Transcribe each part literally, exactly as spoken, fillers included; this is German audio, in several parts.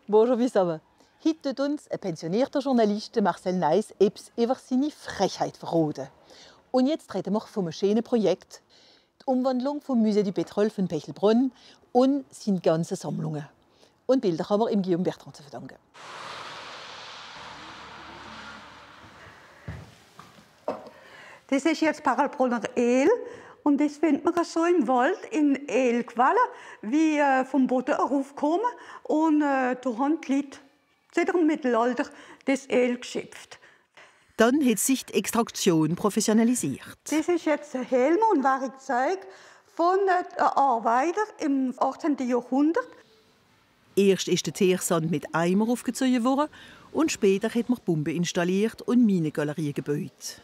Bonjour zusammen. Heute tut uns ein pensionierter Journalist, Marcel Neiss, etwas über seine Frechheit verraten. Und jetzt reden wir von einem schönen Projekt, die Umwandlung vom Musée du Pétrole von Pechelbronn und seine ganzen Sammlungen. Und Bilder haben wir im Guillaume Bertrand zu verdanken. Das ist jetzt Paralbronner El und das findet man so im Wald in Elquellen, wie äh, vom Boden raufkommen und äh, da haben die Leute seit dem Mittelalter das El geschöpft. Dann hat sich die Extraktion professionalisiert. Das ist jetzt ein Helm und Werkzeug von einem Arbeiter im achtzehnten Jahrhundert. Erst ist der Teersand mit Eimer aufgezogen worden und später hat man Pumpen installiert und Minengalerien gebaut.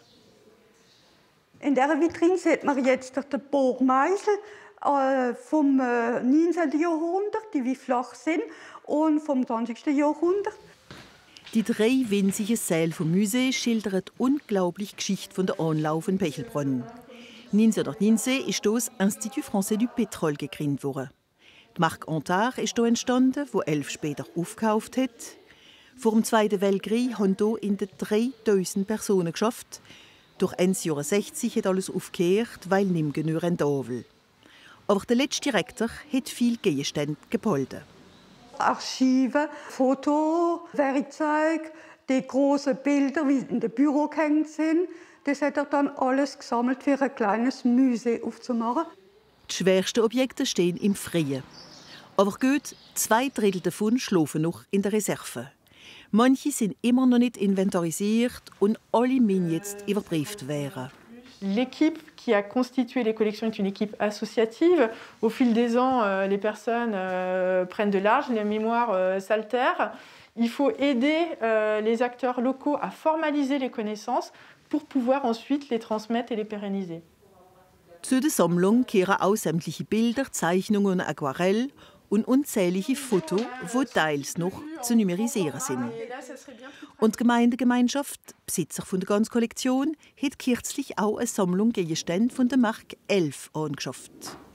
In dieser Vitrine sieht man jetzt den Bohrmeisel äh, vom äh, neunzehnten Jahrhundert, die wie flach sind, und vom zwanzigsten Jahrhundert. Die drei winzigen Säle vom Museum schildern die unglaubliche Geschichte von der Anlauf von Pechelbronn. neunzehnhundertneunzehn ist das Institut Français du Pétrole gegründet worden. Die Marque Antar ist hier entstanden, wo elf später aufgekauft hat. Vor dem Zweiten Weltkrieg haben hier in den dreitausend Personen geschafft. Durch neunzehnhundertsechzig hat alles aufgehört, weil nicht mehr genug rentabel. Aber der letzte Direktor hat viele Gegenstände gehalten. Archive, Fotowerkzeug, die großen Bilder, wie in den Büro gehängt sind. Das hat er dann alles gesammelt, für ein kleines Museum aufzumachen. Die schwersten Objekte stehen im Freien. Aber gut, zwei Drittel davon schlafen noch in der Reserve. Manche sind immer noch nicht inventarisiert und alle müssen jetzt überprüft werden. L'équipe qui a constitué les collections est une équipe associative. Au fil des ans, euh, les personnes euh, prennent de l'âge, les mémoires euh, s'altèrent. Il faut aider euh, les acteurs locaux à formaliser les connaissances pour pouvoir ensuite les transmettre et les pérenniser. Zu der Sammlung kehren auch sämtliche Bilder, Zeichnungen und Aquarelle und unzählige Fotos, die teils noch zu numerisieren sind. Und die Gemeindegemeinschaft, Besitzer von der ganzen Kollektion, hat kürzlich auch eine Sammlung Gegenstände von der Marque elf angeschafft.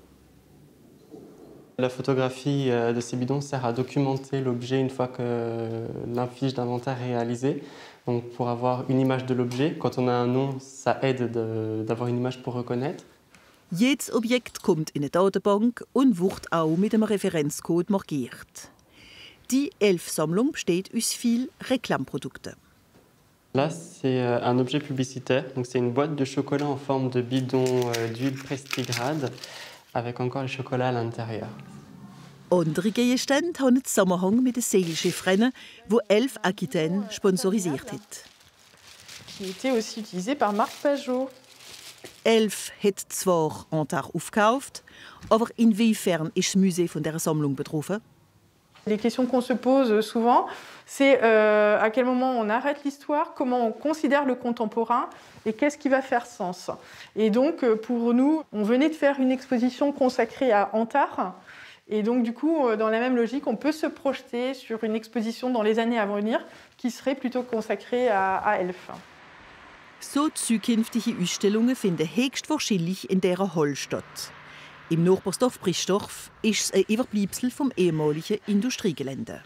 La photographie de ces bidons sert à documenter l'objet une fois que l'infiche d'inventaire est réalisée. Donc pour avoir une image de l'objet, quand on a un nom, ça aide d'avoir une image pour reconnaître. Jedes Objekt kommt in eine Datenbank und wird auch mit einem Referenzcode markiert. Die elf-Sammlung besteht aus vielen Reklamprodukten. Là, c'est un objet publicitaire. C'est une boîte de chocolat en forme de bidon d'huile Prestigrade avec encore le chocolat à l'intérieur. Andere Gegenstände haben einen Zusammenhang mit dem Segelschiffrennen, das elf Aquitaine sponsorisiert hat. Qui était aussi utilisé par Marc Pajot. elf hat zwar Antar aufgekauft, aber inwiefern ist das Museum von dieser Sammlung betroffen? Les questions qu'on se pose souvent, c'est euh, à quel moment on arrête l'histoire, comment on considère le contemporain et qu'est-ce qui va faire sens. Et donc, pour nous, on venait de faire une exposition consacrée à Antar. Et donc, du coup, dans la même logique, on peut se projeter sur une exposition dans les années à venir qui serait plutôt consacrée à, à elf. So zukünftige Ausstellungen finden höchstwahrscheinlich in dieser Halle statt. Im Nachbarsdorf Brischdorf ist es ein Überbleibsel vom ehemaligen Industriegelände.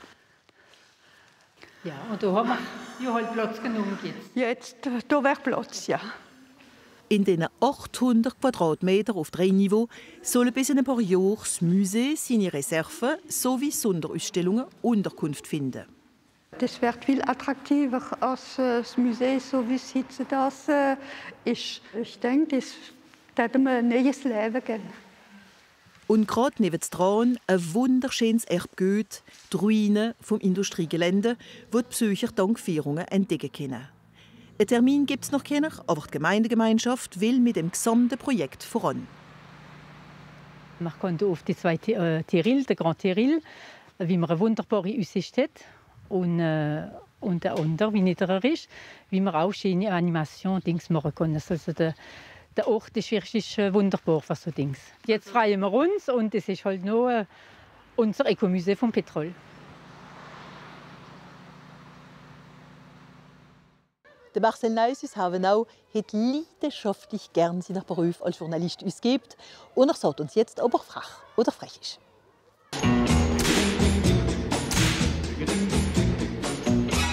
Ja, und da haben wir ja halt Platz genommen jetzt. Jetzt, da wäre Platz, ja. In diesen achthundert Quadratmetern auf drei Niveaus sollen bis in ein paar Jahren das Museum seine Reserven sowie Sonderausstellungen Unterkunft finden. Das wird viel attraktiver als das Museum, so wie es jetzt das ist. Ich denke, das wird ihm ein neues Leben geben. Und gerade nebendran ein wunderschönes Erbgut, die Ruinen vom Industriegelände, wo die Besucher dank Führungen entdecken können. Einen Termin gibt es noch keinen, aber die Gemeindegemeinschaft will mit dem gesamten Projekt voran. Man kommt auf die zwei Terrils, der Grand Terril, wie man eine wunderbare Aussicht hat. Und, äh, und der andere, wie niederer ist, wie man auch schöne Animation Dings machen kann. Also der, der Ort ist wirklich wunderbar, was so Dings. Jetzt freuen wir uns und das ist halt noch äh, unser Ecomusée vom Pétrole. Der Marcel Neiss aus Havenau hat leidenschaftlich gern seinen Beruf als Journalist ausgeübt und er sagt uns jetzt, ob er frech oder frech ist.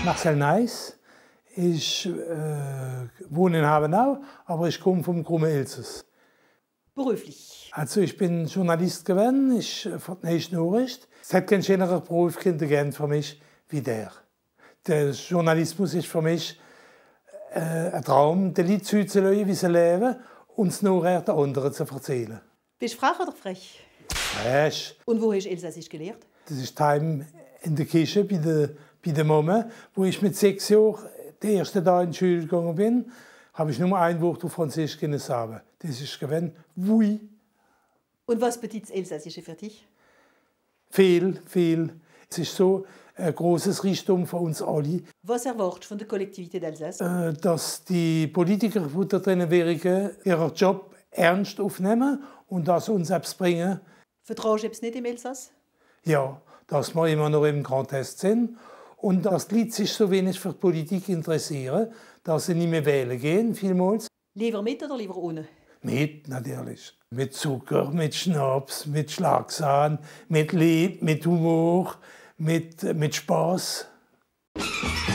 Marcel Neiss. Ich äh, wohne in Habenau, aber ich komme vom Krummen Elsass. Beruflich? Also ich bin Journalist gewesen, ich verteidige Nachricht. Es hat keinen schöneren Beruf gegeben für mich wie der. Der Journalismus ist für mich äh, ein Traum, den Leuten zuzuschauen, wie sie leben und es nachher den anderen zu erzählen. Bist du frech oder frech? Frech. Und wo hast du Elsassisch gelernt? Das ist daheim in der Küche bei der, bei der Mama, wo ich mit sechs Jahren den ersten Tag in die Schule gegangen bin, habe ich nur ein Wort auf Französisch sagen. Das ist gewesen, oui. Und was bedeutet das Elsassische für dich? Viel, viel. Es ist so ein großes Reichtum für uns alle. Was erwartest du von der Kollektivität d'Alsace? Äh, dass die Politiker, die da drin wären, ihren Job ernst aufnehmen und das uns selbst bringen. Vertraust du es nicht im Elsass? Ja, dass wir immer noch im Grand Est sind und dass die Leute sich so wenig für die Politik interessieren, dass sie nicht mehr wählen gehen, vielmals. Lieber mit oder lieber ohne? Mit, natürlich. Mit Zucker, mit Schnaps, mit Schlagsahn, mit Liebe, mit Humor, mit, mit Spaß.